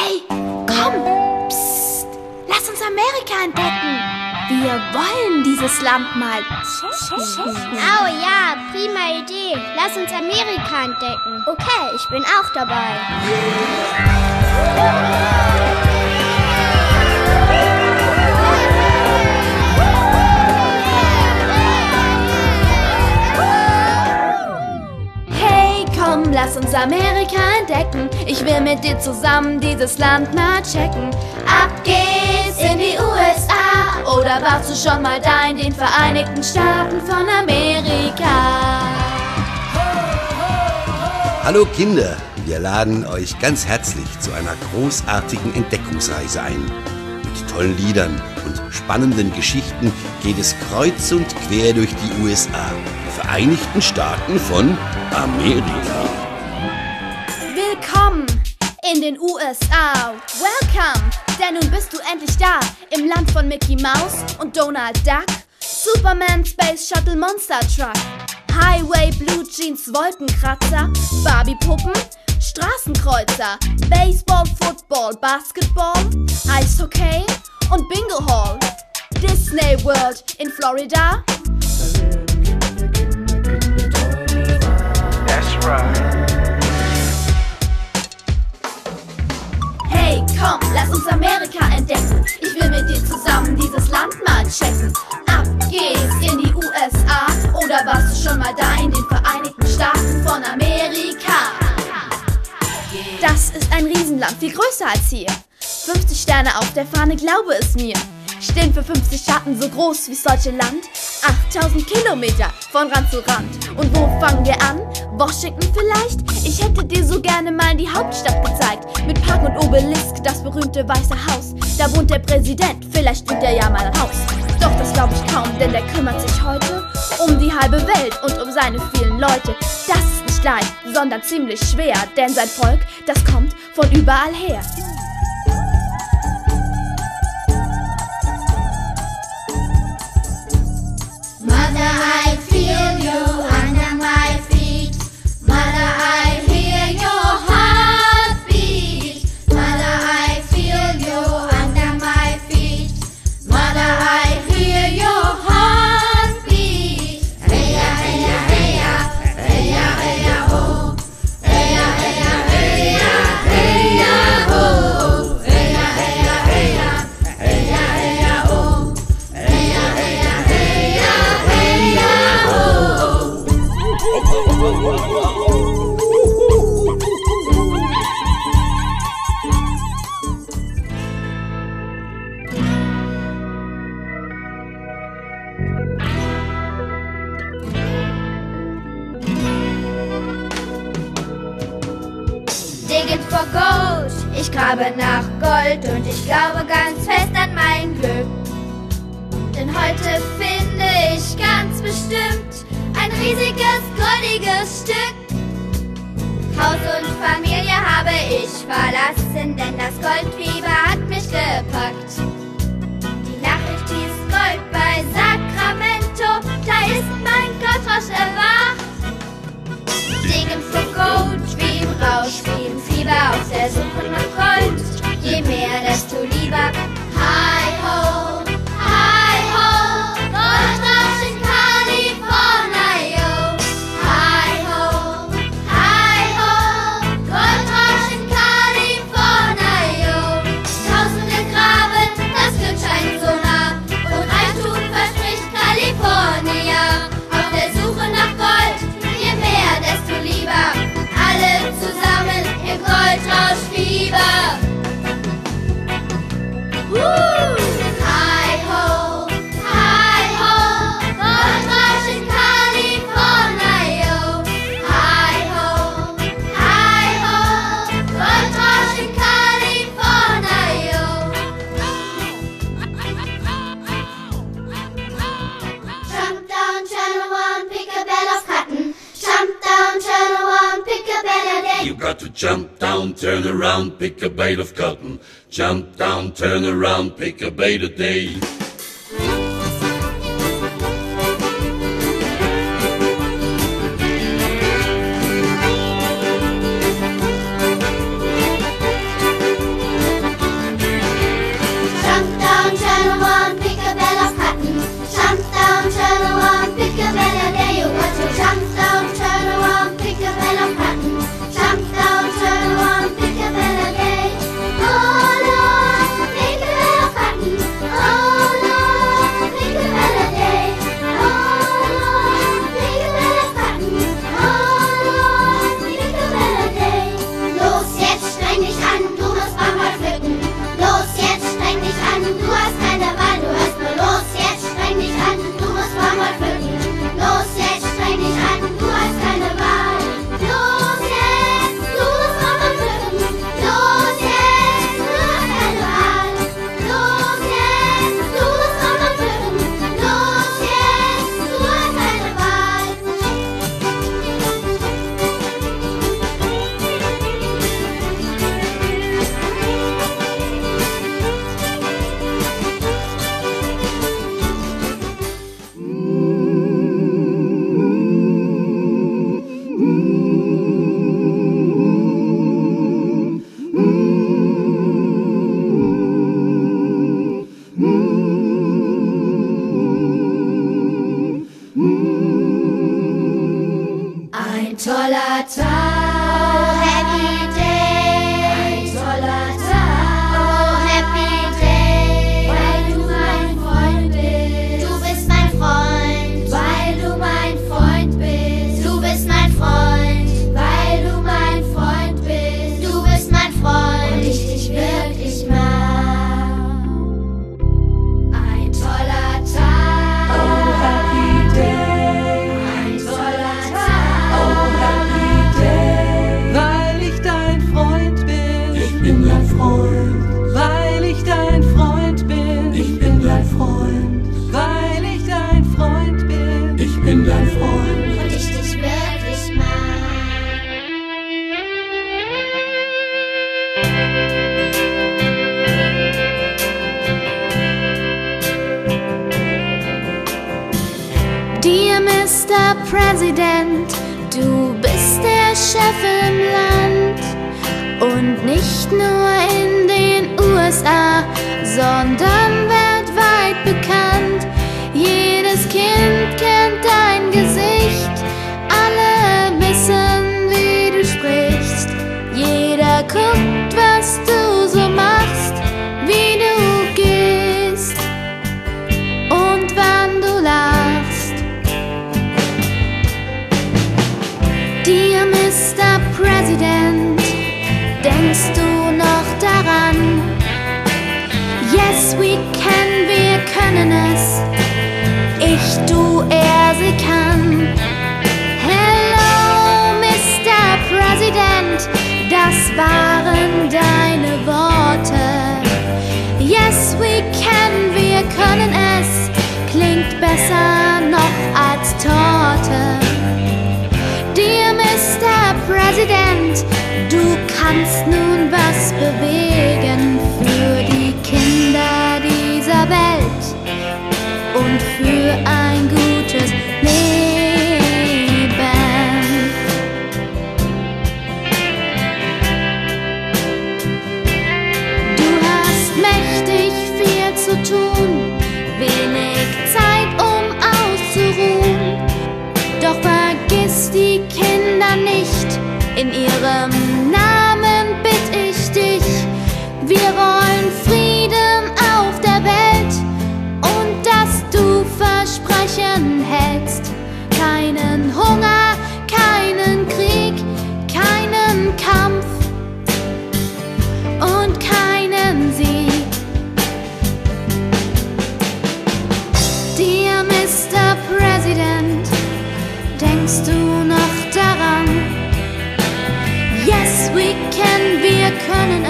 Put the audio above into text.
Hey, komm! Psst! Lass uns Amerika entdecken! Wir wollen dieses Land mal checken. Oh ja, prima Idee. Lass uns Amerika entdecken. Okay, ich bin auch dabei. Hey, komm, lass uns Amerika entdecken. Ich will mit dir zusammen dieses Land mal checken. Ab geht's in die USA. Oder warst du schon mal da in den Vereinigten Staaten von Amerika? Hallo Kinder, wir laden euch ganz herzlich zu einer großartigen Entdeckungsreise ein. Mit tollen Liedern und spannenden Geschichten geht es kreuz und quer durch die USA, die Vereinigten Staaten von Amerika. Willkommen in den USA. Welcome, denn nun bist du endlich da. Im Land von Mickey Mouse und Donald Duck, Superman, Space Shuttle, Monster Truck, Highway, Blue Jeans, Wolkenkratzer, Barbie-Puppen, Straßenkreuzer, Baseball, Football, Basketball, Eishockey und Bingo Hall. Disney World in Florida. That's right. Hey, komm, lass uns Amerika entdecken. Ich will mit dir zusammen dieses Land mal checken. Ab geht's in die USA. Oder warst du schon mal da in den Vereinigten Staaten von Amerika? Das ist ein Riesenland, viel größer als hier. 50 Sterne auf der Fahne, glaube es mir. Stehen für 50 Staaten so groß wie das deutsche Land. 8000 Kilometer von Rand zu Rand. Und wo fangen wir an? Washington vielleicht? Ich hätte dir so gerne mal die Hauptstadt gezeigt. Mit Park und Obelisk, das berühmte Weiße Haus. Da wohnt der Präsident, vielleicht bringt er ja mal raus. Doch das glaube ich kaum, denn der kümmert sich heute um die halbe Welt und um seine vielen Leute. Das ist nicht leicht, sondern ziemlich schwer, denn sein Volk, das kommt von überall her. Mother, I feel you under my feet. Mother, I hear your heartbeat. Mother, I feel you under my feet. Mother, I hear your heartbeat. Hey ya, hey ya, hey ya, hey ya, hey ya, oh. Hey ya, hey ya, hey ya, hey ya, oh. Hey ya, hey ya, hey ya, hey ya, hey ya, oh. Hey ya, hey ya, hey ya, hey ya, oh. Digging for Gold, ich grabe nach Gold und ich glaube ganz fest an mein Glück. Denn heute finde ich ganz bestimmt ein riesiges, goldiges Stück. Haus und Familie habe ich verlassen, denn das Goldfieber hat mich gepackt. Die Nachricht hieß Gold bei Sacramento, da ist mein Goldrausch erwacht. Digging for Gold, wie im Rausch, wie im Fieber, auf der Suche nach Gold. Je mehr, desto lieber. Hi ho, Goldrausch in Kalifornien, yo. Hi ho, Goldrausch in Kalifornien, yo. Tausende graben, das Glück scheint so nah. Und Reichtum verspricht Kalifornien. Auf der Suche nach Gold, je mehr, desto lieber. Alle zusammen im Goldrauschfieber. Hi ho, Goldrausch in Kalifornien, yo. Hi ho, Goldrausch in Kalifornien, yo. Jump down, turn around, pick a bale of cotton. Jump down, turn around, pick a bale of day. You got to jump down, turn around, pick a bale of cotton. Jump down, turn around, pick a bale a day. Mr. President, du bist der Chef im Land. Und nicht nur in den USA, sondern weltweit bekannt. Jedes Kind kennt dein Gesicht, alle wissen, wie du sprichst. Jeder guckt, was du so machst, wie du gehst und wann du lachst. Dear Mr. President, denkst du noch daran? Yes, we can, wir können es. Ich, du, er, sie kann. Hello, Mr. President, das waren deine Worte. Yes, we can, wir können es. Klingt besser noch als Torte. Dear Mr. President, du kannst nun was bewegen für die Kinder dieser Welt und für ein gutes Leben. Du hast mächtig viel zu tun, wenig Zeit, um auszuruhen. Doch vergiss die Kinder nicht, in ihrem Namen bitt ich dich. Wir wollen Frieden auf der Welt und dass du Versprechen hältst. Keinen Hunger, keinen Krieg, keinen Kampf und keinen Sieg. Dear Mr. President, denkst du noch daran? Yes, we can, wir können